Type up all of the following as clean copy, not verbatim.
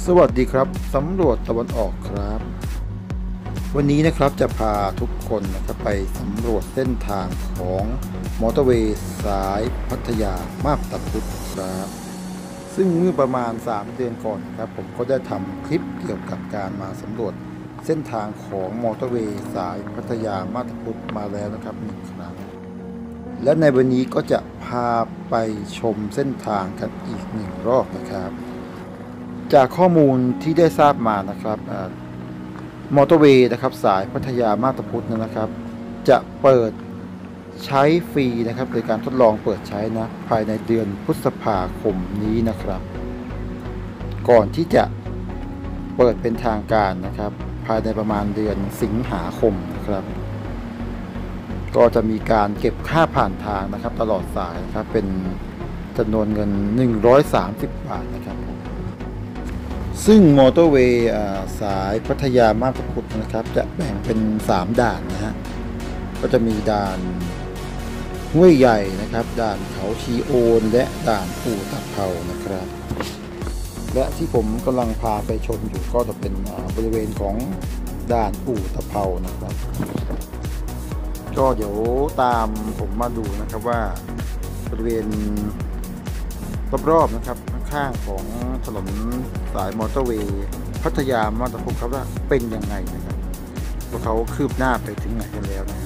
สวัสดีครับสำรวจตะวันออกครับวันนี้นะครับจะพาทุกคนนะครับไปสำรวจเส้นทางของมอเตอร์เวย์สายพัทยามาบตาพุธครับซึ่งเมื่อประมาณ3เดือนก่อนครับผมก็ได้ทำคลิปเกี่ยวกับการมาสำรวจเส้นทางของมอเตอร์เวย์สายพัทยามาบตาพุธมาแล้วนะครับ1 ครั้งและในวันนี้ก็จะพาไปชมเส้นทางกันอีก1 รอบนะครับจากข้อมูลที่ได้ทราบมานะครับมอเตอร์เวย์นะครับสายพัทยามาบตาพุธนะครับจะเปิดใช้ฟรีนะครับโดยการทดลองเปิดใช้นะภายในเดือนพฤษภาคมนี้นะครับก่อนที่จะเปิดเป็นทางการนะครับภายในประมาณเดือนสิงหาคมนะครับก็จะมีการเก็บค่าผ่านทางนะครับตลอดสายนะครับเป็นจำนวนเงิน130 บาทนะครับซึ่งมอเตอร์เวย์สายพัทยามาบตาพุธนะครับจะแบ่งเป็น3 ด่านนะฮะก็จะมีด่านห้วยใหญ่นะครับด่านเขาชีโอนและด่านอู่ตะเภานะครับและที่ผมกำลังพาไปชมอยู่ก็จะเป็นบริเวณของด่านอู่ตะเภานะครับก็เดี๋ยวตามผมมาดูนะครับว่าบริเวณรอบๆนะครับข้างๆของถนนสายมอเตอร์เวย์พัทยามาบตาพุธครับว่าเป็นยังไงนะครับว่าเขาคืบหน้าไปถึงไหนกันแล้วนะ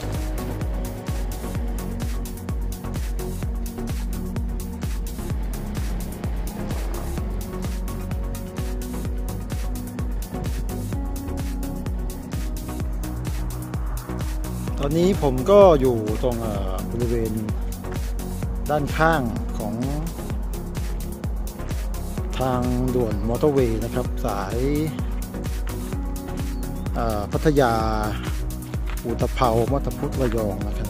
ตอนนี้ผมก็อยู่ตรงบริเวณด้านข้างของทางด่วนมอเตอร์เวย์นะครับสายพัทยาอู่ตะเภามาบตาพุธระยองนะครับ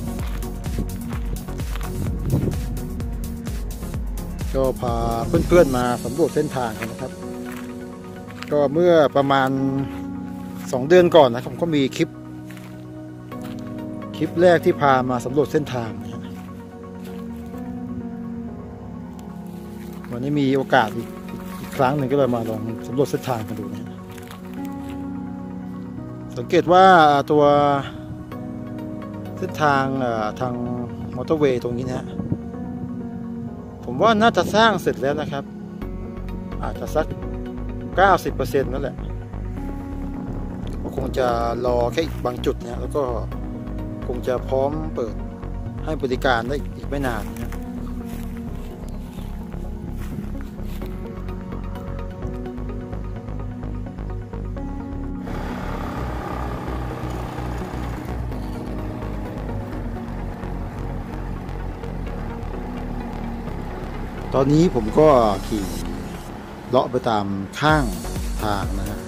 ก็พาเพื่อนๆมาสำรวจเส้นทางกันนะครับก็เมื่อประมาณ2 เดือนก่อนนะครับผมก็มีคลิปแรกที่พามาสำรวจเส้นทางวันนี้มีโอกาสอีกครั้งหนึ่งก็เลยมาลองสำรวจเส้นทางกันดูนะสังเกตว่าตัวเส้นทางทางมอเตอร์เวย์ตรงนี้นะผมว่าน่าจะสร้างเสร็จแล้วนะครับอาจจะสัก 90% นั่นแหละคงจะรอแค่บางจุดนะแล้วก็คงจะพร้อมเปิดให้บริการได้อีกไม่นานนะตอนนี้ผมก็ขี่เลาะไปตามข้างทางนะฮะ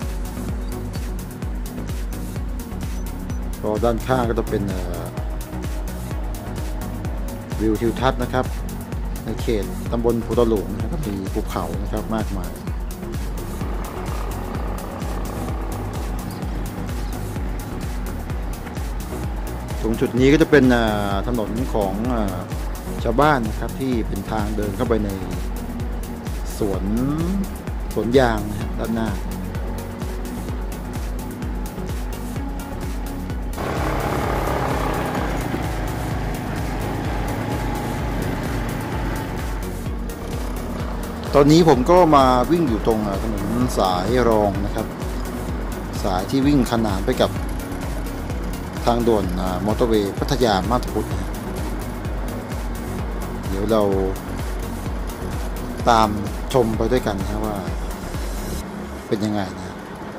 ก็ด้านข้างก็จะเป็นวิวทิวทัศน์นะครับในเขตตำบลภูตะหลวงนะครับมีภูเขานะครับมากมายตรงจุดนี้ก็จะเป็นถนนของชาวบ้านนะครับที่เป็นทางเดินเข้าไปในสวนยางนะด้านหน้าตอนนี้ผมก็มาวิ่งอยู่ตรงถนนสายรองนะครับสายที่วิ่งขนานไปกับทางด่วนมอเตอร์เวย์พัทยามาบตาพุธเดี๋ยวเราตามชมไปด้วยกันนะว่าเป็นยังไงนะ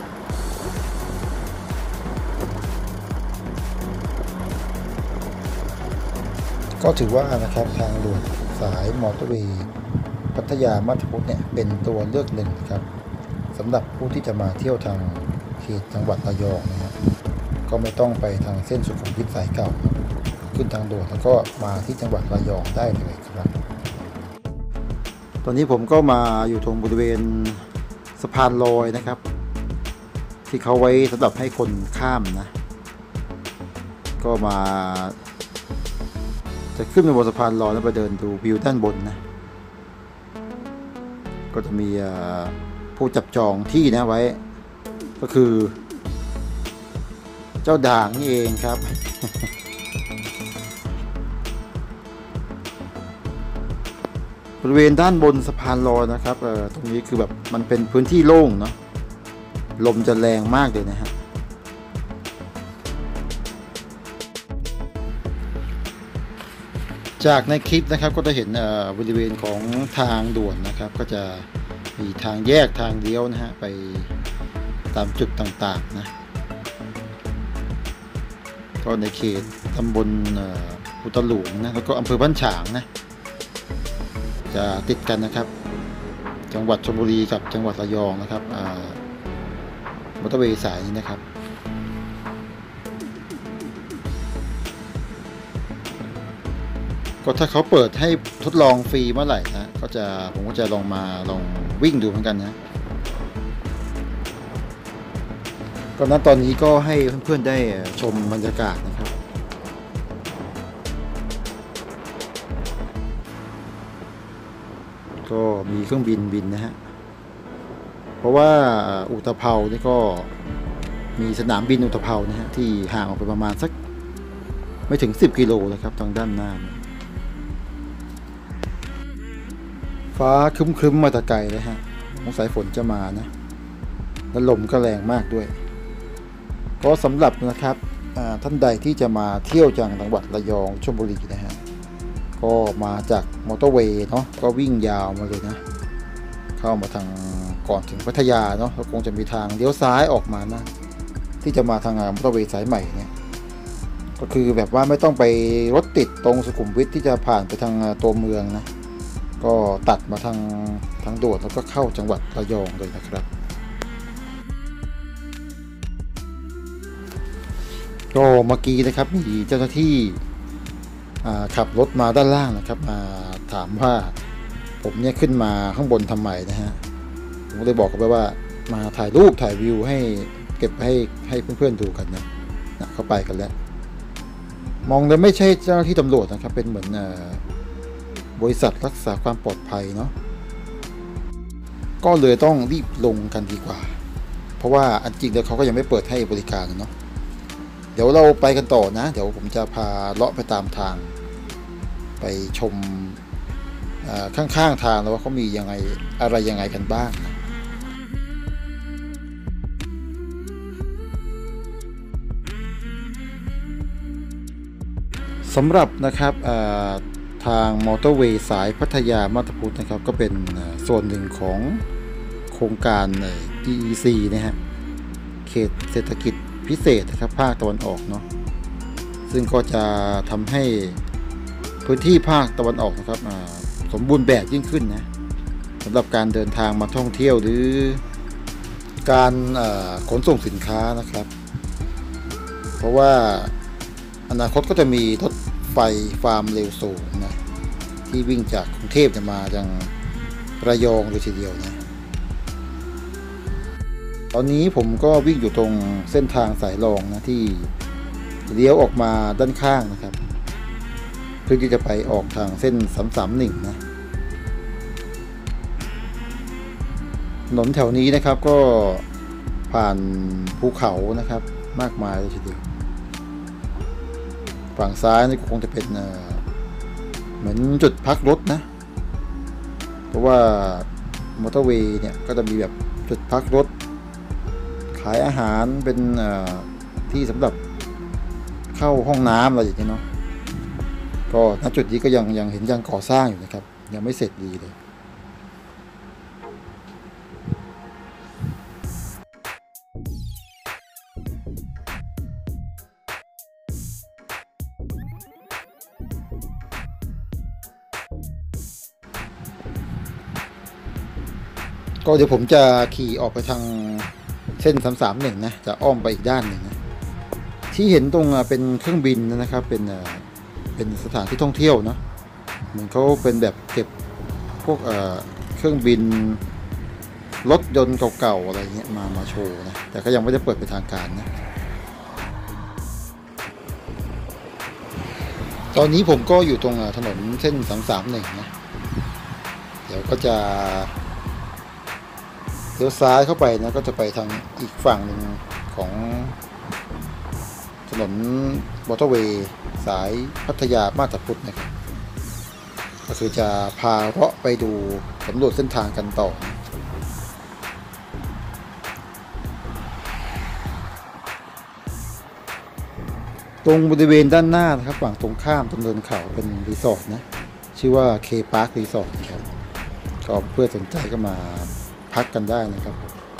ก็ถือว่านะครับทางด่วนสายมอเตอร์เวย์พัทยามาบตาพุธเนี่ยเป็นตัวเลือกหนึ่งนะครับสำหรับผู้ที่จะมาเที่ยวทางเขตจังหวัดระยองนะครับก็ไม่ต้องไปทางเส้นสุขุมวิทสายเก่าขึ้นทางด่วนแล้วก็มาที่จังหวัดระยองได้เลยครับตอนนี้ผมก็มาอยู่ตรงบริเวณสะพานลอยนะครับที่เขาไว้สำหรับให้คนข้ามนะก็มาจะขึ้นไปบนสะพานลอยแล้วไปเดินดูวิวด้านบนนะก็จะมีผผู้จับจองที่นะไว้ ก็คือเจ้าด่างนี่เองครับ บริเวณด้านบนสะพานลอยนะครับตรงนี้คือแบบมันเป็นพื้นที่โล่งเนาะลมจะแรงมากเลยนะฮะจากในคลิปนะครับก็จะเห็นบริเวณของทางด่วนนะครับก็จะมีทางแยกทางเลี้ยวนะฮะไปตามจุดต่างๆนะก็ในเขตตำบลอุตลุงนะแล้วก็อำเภอบ้านฉางนะจะติดกันนะครับจังหวัดชลบุรีกับจังหวัดระยองนะครับมอเตอร์เวย์สายนี้นะครับก็ถ้าเขาเปิดให้ทดลองฟรีเมื่อไหร่นะผมก็จะลองวิ่งดูเหมือนกันนะก็นั้นตอนนี้ก็ให้เพื่อนๆได้ชมบรรยากาศนะครับก็มีเครื่องบินนะฮะเพราะว่าอุตภเปานี่ก็มีสนามบินอุตภเปานะฮะที่ห่างออกไปประมาณสักไม่ถึง10 กิโลเลยครับทางด้านหน้าฟ้าครึ้มๆมาแต่ไกลเลยฮะสงสัยฝนจะมานะแล้วลมก็แรงมากด้วยก็สำหรับนะครับท่านใดที่จะมาเที่ยวจังหวัดระยองชลบุรีนะฮะก็มาจากมอเตอร์เวย์เนาะก็วิ่งยาวมาเลยนะเข้ามาทางก่อนถึงพัทยาเนาะแล้วคงจะมีทางเลี้ยวซ้ายออกมานะที่จะมาทางมอเตอร์เวย์สายใหม่เนี่ยก็คือแบบว่าไม่ต้องไปรถติดตรงสุขุมวิทที่จะผ่านไปทางตัวเมืองนะก็ตัดมาทางด่วนแล้วก็เข้าจังหวัดระยองเลยนะครับก็เมื่อกี้นะครับมีเจ้าหน้าที่ขับรถมาด้านล่างนะครับมาถามว่าผมเนี่ยขึ้นมาข้างบนทำไมนะฮะผมก็เลยบอกกันไปว่ามาถ่ายรูปถ่ายวิวให้เก็บให้เพื่อนๆดูกันนะเข้าไปกันแล้วมองแล้วไม่ใช่เจ้าหน้าที่ตำรวจนะครับเป็นเหมือนบริษัทรักษาความปลอดภัยเนาะก็เลยต้องรีบลงกันดีกว่าเพราะว่าอันจริงแล้วเขาก็ยังไม่เปิดให้บริการเนาะเดี๋ยวเราไปกันต่อนะเดี๋ยวผมจะพาเลาะไปตามทางไปชมข้างๆทางแล้วว่าเขามียังไงอะไรยังไงกันบ้างนะสำหรับนะครับทางมอเตอร์เวย์สายพัทยามาบตาพุธนะครับก็เป็นส่วนหนึ่งของโครงการ EEC นะฮะเขตเศรษฐกิจพิเศษนะครับภาคตะวันออกเนาะซึ่งก็จะทำให้พื้นที่ภาคตะวันออกนะครับสมบูรณ์แบบยิ่งขึ้นนะสำหรับการเดินทางมาท่องเที่ยวหรือการขนส่งสินค้านะครับเพราะว่าอนาคตก็จะมีรถไฟความเร็วสูงนะที่วิ่งจากกรุงเทพจะมายังระยองเลยทีเดียวนะตอนนี้ผมก็วิ่งอยู่ตรงเส้นทางสายรองนะที่เลี้ยวออกมาด้านข้างนะครับเพื่อที่จะไปออกทางเส้น331นะถนนแถวนี้นะครับก็ผ่านภูเขานะครับมากมายเลยทีเดียวฝั่งซ้ายนี่คงจะเป็นเหมือนจุดพักรถนะเพราะว่ามอเตอร์เวย์เนี่ยก็จะมีแบบจุดพักรถขายอาหารเป็นที่สำหรับเข้าห้องน้ำอะไรอย่างเงี้ยเนาะก็ณจุดนี้ก็ยังเห็นยังก่อสร้างอยู่นะครับยังไม่เสร็จดีเลยก็เดี๋ยวผมจะขี่ออกไปทางเส้น331นะจะอ้อมไปอีกด้านหนึ่งนะที่เห็นตรงเป็นเครื่องบินนะครับเป็นสถานที่ท่องเที่ยวนะเหมือนเขาเป็นแบบเก็บพวกเครื่องบินรถยนต์เก่าๆอะไรเงี้ยมาโชว์นะแต่ก็ยังไม่ได้เปิดเป็นทางการนะตอนนี้ผมก็อยู่ตรงถนนเส้น331นะเดี๋ยวก็จะเลี้ยวซ้ายเข้าไปนะก็จะไปทางอีกฝั่งหนึ่งของถนนมอเตอร์เวย์สายพัทยามาบตาพุธนะครับก็คือจะพาเราะไปดูสำรวจเส้นทางกันต่อตรงบริเวณด้านหน้านะครับฝั่งตรงข้ามตรงเนินเขาเป็นรีสอร์ทนะชื่อว่า K Park Resort นะครับก็เพื่อสนใจก็มาพักกันได้นะครับ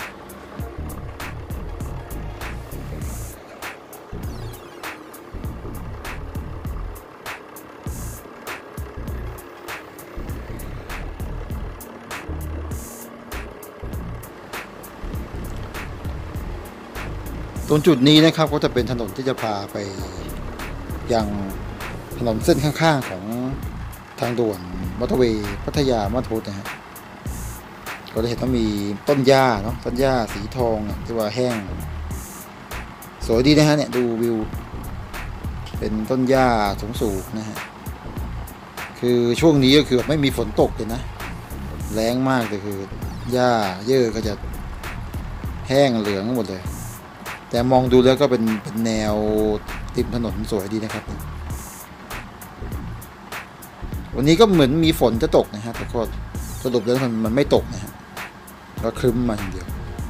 ตรงจุดนี้นะครับก็จะเป็นถนนที่จะพาไปยังถนนเส้นข้างๆของทางด่วนมอเตอร์เวย์พัทยามาบตาพุธนะฮะก็จะเห็นว่ามีต้นหญ้าเนาะต้นหญ้าสีทองที่ว่าแห้งสวยดีนะฮะเนี่ยดูวิวเป็นต้นหญ้าสูงๆนะฮะคือช่วงนี้ก็คือไม่มีฝนตกเลยนะแล้งมากเลยคือหญ้าเยอะก็จะแห้งเหลืองหมดเลยแต่มองดูแล้วก็เป็นแนวติมถนนสวยดีนะครับวันนี้ก็เหมือนมีฝนจะตกนะฮะแต่ก็สรุปแล้วมันไม่ตกนะฮะก็ครึ้มมาอย่างเดียว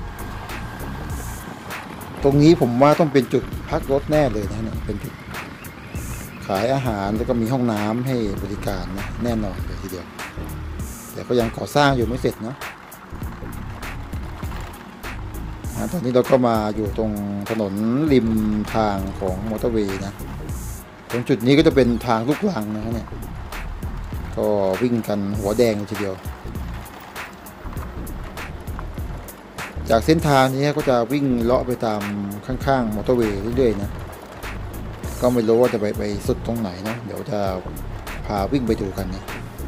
ตรงนี้ผมว่าต้องเป็นจุดพักรถแน่เลยนะเนี่ยเป็นจุดขายอาหารแล้วก็มีห้องน้ำให้บริการนะแน่นอนเลยทีเดียวแต่ก็ยังก่อสร้างอยู่ไม่เสร็จเนาะตอนนี้เราก็มาอยู่ตรงถนนริมทางของมอเตอร์เวย์นะตรงจุดนี้ก็จะเป็นทางลูกรังนะเนี่ยก็วิ่งกันหัวแดงทีเดียวจากเส้นทางนี้ก็จะวิ่งเลาะไปตามข้างๆมอเตอร์เวย์เรื่อยๆนะก็ไม่รู้ว่าจะไปสุดตรงไหนนะเดี๋ยวจะพาวิ่งไปดูกันนะ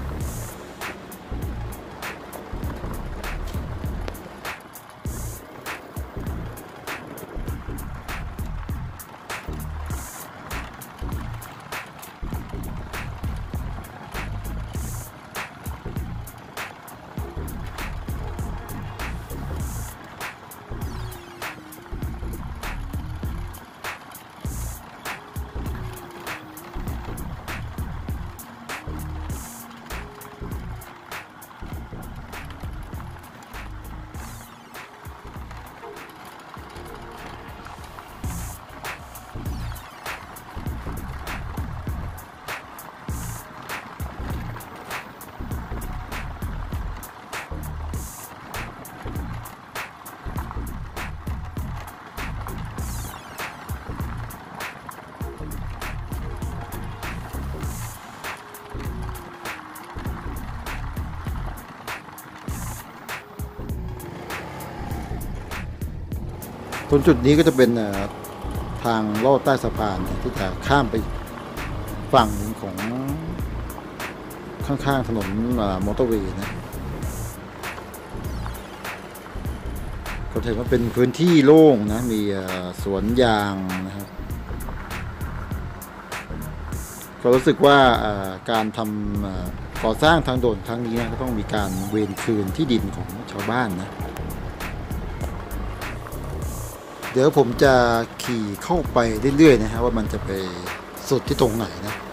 ตรงจุดนี้ก็จะเป็นทางลอดใต้สะพานที่จะข้ามไปฝั่งของข้างๆถนนมอเตอร์เวย์นะก็ถือว่าเป็นพื้นที่โล่งนะมีสวนยางนะครับก็รู้สึกว่าการทำก่อสร้างทางด่วนครั้งนี้นะก็ต้องมีการเวรคืนที่ดินของชาวบ้านนะเดี๋ยวผมจะขี่เข้าไปเรื่อยๆนะฮะว่ามันจะไปสุดที่ตรงไหนนะ